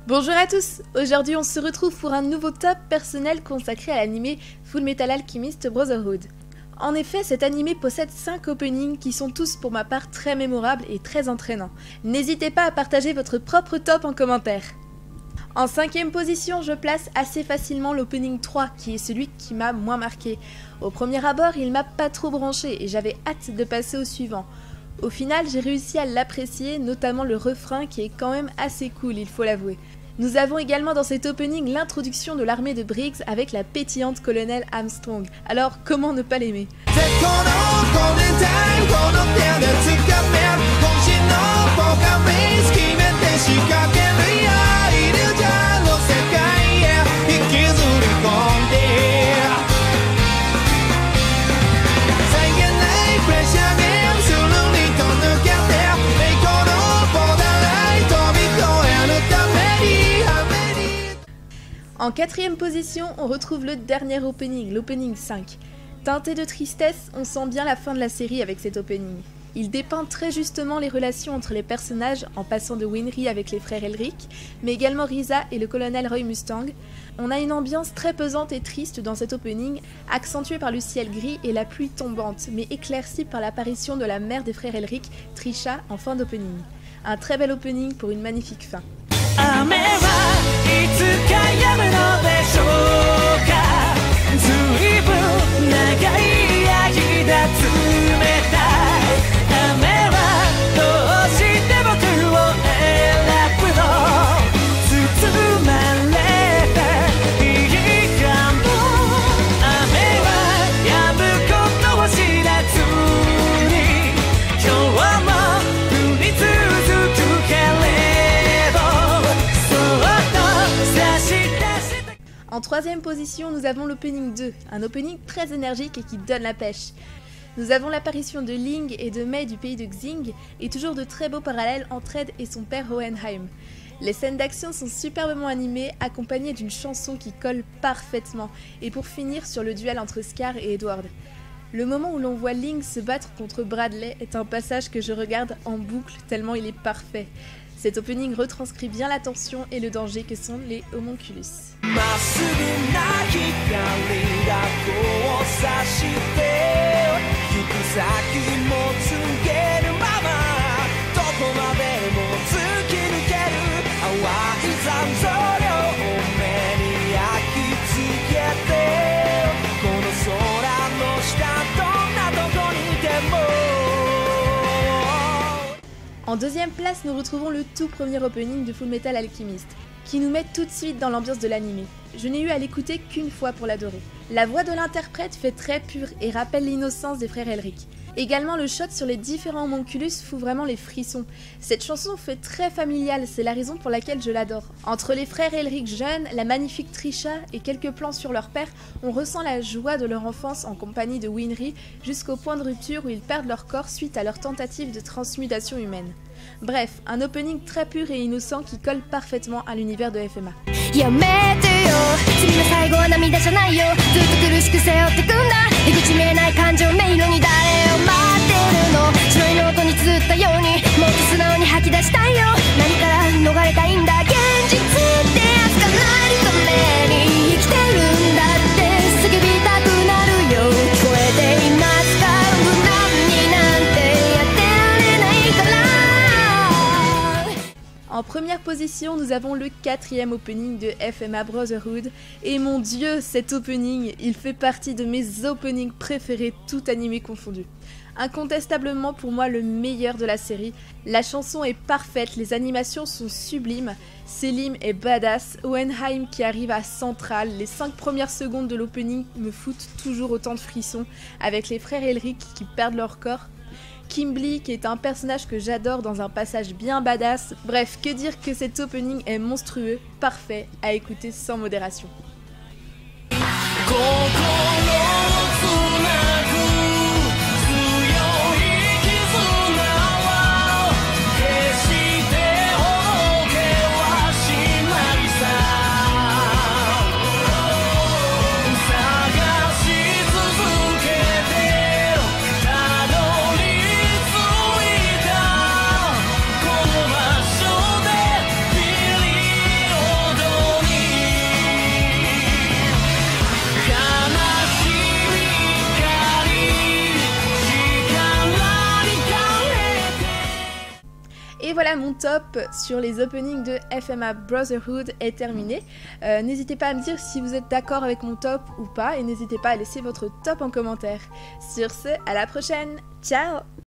Bonjour à tous, aujourd'hui on se retrouve pour un nouveau top personnel consacré à l'anime Fullmetal Alchemist Brotherhood. En effet, cet anime possède 5 openings qui sont tous pour ma part très mémorables et très entraînants. N'hésitez pas à partager votre propre top en commentaire. En 5ème position, je place assez facilement l'opening 3, qui est celui qui m'a moins marqué. Au premier abord, il m'a pas trop branché et j'avais hâte de passer au suivant. Au final, j'ai réussi à l'apprécier, notamment le refrain qui est quand même assez cool, il faut l'avouer. Nous avons également dans cet opening l'introduction de l'armée de Briggs avec la pétillante colonel Armstrong. Alors, comment ne pas l'aimer ? En 4ème position, on retrouve le dernier opening, l'opening 5. Teinté de tristesse, on sent bien la fin de la série avec cet opening. Il dépeint très justement les relations entre les personnages en passant de Winry avec les frères Elric, mais également Risa et le colonel Roy Mustang. On a une ambiance très pesante et triste dans cet opening, accentuée par le ciel gris et la pluie tombante, mais éclaircie par l'apparition de la mère des frères Elric, Trisha, en fin d'opening. Un très bel opening pour une magnifique fin. En 3ème position, nous avons l'opening 2, un opening très énergique et qui donne la pêche. Nous avons l'apparition de Ling et de Mei du pays de Xing, et toujours de très beaux parallèles entre Ed et son père Hohenheim. Les scènes d'action sont superbement animées, accompagnées d'une chanson qui colle parfaitement, et pour finir sur le duel entre Scar et Edward. Le moment où l'on voit Ling se battre contre Bradley est un passage que je regarde en boucle tellement il est parfait. Cet opening retranscrit bien la tension et le danger que sont les homunculus. En 2ème place, nous retrouvons le tout premier opening de Fullmetal Alchemist, qui nous met tout de suite dans l'ambiance de l'anime. Je n'ai eu à l'écouter qu'une fois pour l'adorer. La voix de l'interprète fait très pure et rappelle l'innocence des frères Elric. Également, le shot sur les différents homunculus fout vraiment les frissons. Cette chanson fait très familiale, c'est la raison pour laquelle je l'adore. Entre les frères Elric jeunes, la magnifique Trisha et quelques plans sur leur père, on ressent la joie de leur enfance en compagnie de Winry jusqu'au point de rupture où ils perdent leur corps suite à leur tentative de transmutation humaine. Bref, un opening très pur et innocent qui colle parfaitement à l'univers de FMA. En première position, nous avons le 4e opening de FMA Brotherhood, et mon dieu, cet opening, il fait partie de mes openings préférés, tout animé confondu. Incontestablement pour moi le meilleur de la série, la chanson est parfaite, les animations sont sublimes, Selim est badass, Hohenheim qui arrive à Central, les 5 premières secondes de l'opening me foutent toujours autant de frissons, avec les frères Elric qui perdent leur corps, Kimblee qui est un personnage que j'adore dans un passage bien badass, bref, que dire que cet opening est monstrueux, parfait, à écouter sans modération. Et voilà, mon top sur les openings de FMA Brotherhood est terminé. N'hésitez pas à me dire si vous êtes d'accord avec mon top ou pas, et n'hésitez pas à laisser votre top en commentaire. Sur ce, à la prochaine, ciao!